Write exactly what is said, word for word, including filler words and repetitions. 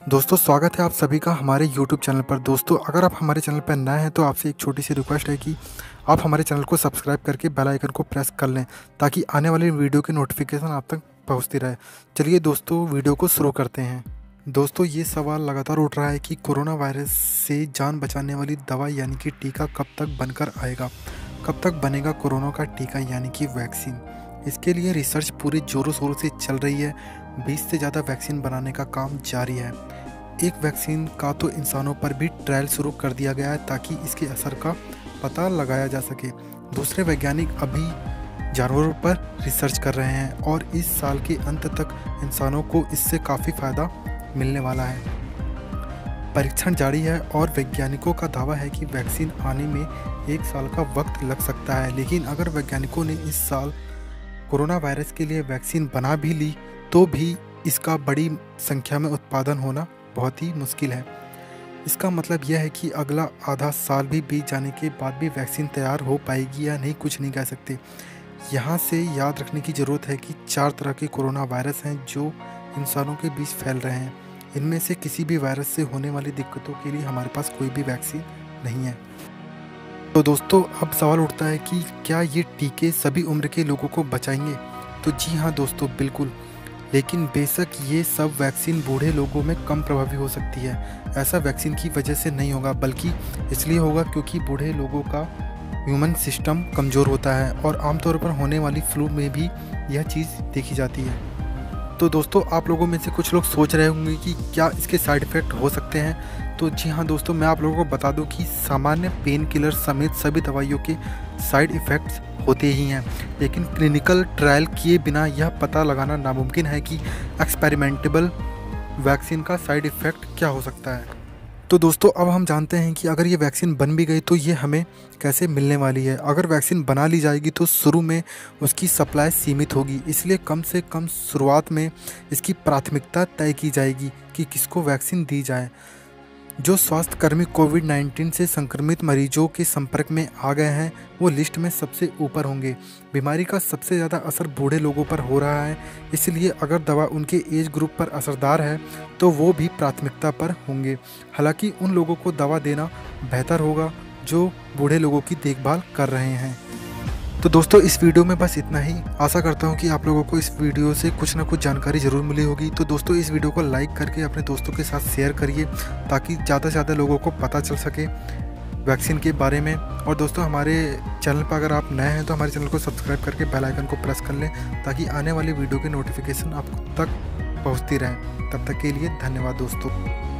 दोस्तों स्वागत है आप सभी का हमारे यूट्यूब चैनल पर। दोस्तों अगर आप हमारे चैनल पर नए हैं तो आपसे एक छोटी सी रिक्वेस्ट है कि आप हमारे चैनल को सब्सक्राइब करके बेल आइकन को प्रेस कर लें ताकि आने वाली वीडियो की नोटिफिकेशन आप तक पहुंचती रहे। चलिए दोस्तों वीडियो को शुरू करते हैं। दोस्तों ये सवाल लगातार उठ रहा है कि कोरोना वायरस से जान बचाने वाली दवा यानी कि टीका कब तक बनकर आएगा, कब तक बनेगा कोरोना का टीका यानी कि वैक्सीन। इसके लिए रिसर्च पूरे जोरों शोरों से चल रही है। बीस से ज़्यादा वैक्सीन बनाने का काम जारी है। एक वैक्सीन का तो इंसानों पर भी ट्रायल शुरू कर दिया गया है ताकि इसके असर का पता लगाया जा सके। दूसरे वैज्ञानिक अभी जानवरों पर रिसर्च कर रहे हैं और इस साल के अंत तक इंसानों को इससे काफ़ी फ़ायदा मिलने वाला है। परीक्षण जारी है और वैज्ञानिकों का दावा है कि वैक्सीन आने में एक साल का वक्त लग सकता है। लेकिन अगर वैज्ञानिकों ने इस साल कोरोना वायरस के लिए वैक्सीन बना भी ली तो भी इसका बड़ी संख्या में उत्पादन होना बहुत ही मुश्किल है। इसका मतलब यह है कि अगला आधा साल भी बीत जाने के बाद भी वैक्सीन तैयार हो पाएगी या नहीं, कुछ नहीं कह सकते। यहाँ से याद रखने की ज़रूरत है कि चार तरह के कोरोना वायरस हैं जो इंसानों के बीच फैल रहे हैं। इनमें से किसी भी वायरस से होने वाली दिक्कतों के लिए हमारे पास कोई भी वैक्सीन नहीं है। तो दोस्तों अब सवाल उठता है कि क्या ये टीके सभी उम्र के लोगों को बचाएंगे? तो जी हाँ दोस्तों, बिल्कुल। लेकिन बेशक ये सब वैक्सीन बूढ़े लोगों में कम प्रभावी हो सकती है। ऐसा वैक्सीन की वजह से नहीं होगा, बल्कि इसलिए होगा क्योंकि बूढ़े लोगों का ह्यूमन सिस्टम कमज़ोर होता है और आमतौर पर होने वाली फ्लू में भी यह चीज़ देखी जाती है। तो दोस्तों आप लोगों में से कुछ लोग सोच रहे होंगे कि क्या इसके साइड इफ़ेक्ट हो सकते हैं। तो जी हाँ दोस्तों, मैं आप लोगों को बता दूं कि सामान्य पेन किलर समेत सभी दवाइयों के साइड इफ़ेक्ट्स होते ही हैं, लेकिन क्लिनिकल ट्रायल किए बिना यह पता लगाना नामुमकिन है कि एक्सपेरिमेंटेबल वैक्सीन का साइड इफ़ेक्ट क्या हो सकता है। तो दोस्तों अब हम जानते हैं कि अगर ये वैक्सीन बन भी गई तो ये हमें कैसे मिलने वाली है। अगर वैक्सीन बना ली जाएगी तो शुरू में उसकी सप्लाई सीमित होगी, इसलिए कम से कम शुरुआत में इसकी प्राथमिकता तय की जाएगी कि किसको वैक्सीन दी जाए। जो स्वास्थ्यकर्मी कोविड नाइन्टीन से संक्रमित मरीजों के संपर्क में आ गए हैं वो लिस्ट में सबसे ऊपर होंगे। बीमारी का सबसे ज़्यादा असर बूढ़े लोगों पर हो रहा है, इसलिए अगर दवा उनके एज ग्रुप पर असरदार है तो वो भी प्राथमिकता पर होंगे। हालांकि उन लोगों को दवा देना बेहतर होगा जो बूढ़े लोगों की देखभाल कर रहे हैं। तो दोस्तों इस वीडियो में बस इतना ही। आशा करता हूँ कि आप लोगों को इस वीडियो से कुछ ना कुछ जानकारी ज़रूर मिली होगी। तो दोस्तों इस वीडियो को लाइक करके अपने दोस्तों के साथ शेयर करिए ताकि ज़्यादा से ज़्यादा लोगों को पता चल सके वैक्सीन के बारे में। और दोस्तों हमारे चैनल पर अगर आप नए हैं तो हमारे चैनल को सब्सक्राइब करके बेल आइकन को प्रेस कर लें ताकि आने वाली वीडियो की नोटिफिकेशन आप तक पहुँचती रहे। तब तक के लिए धन्यवाद दोस्तों।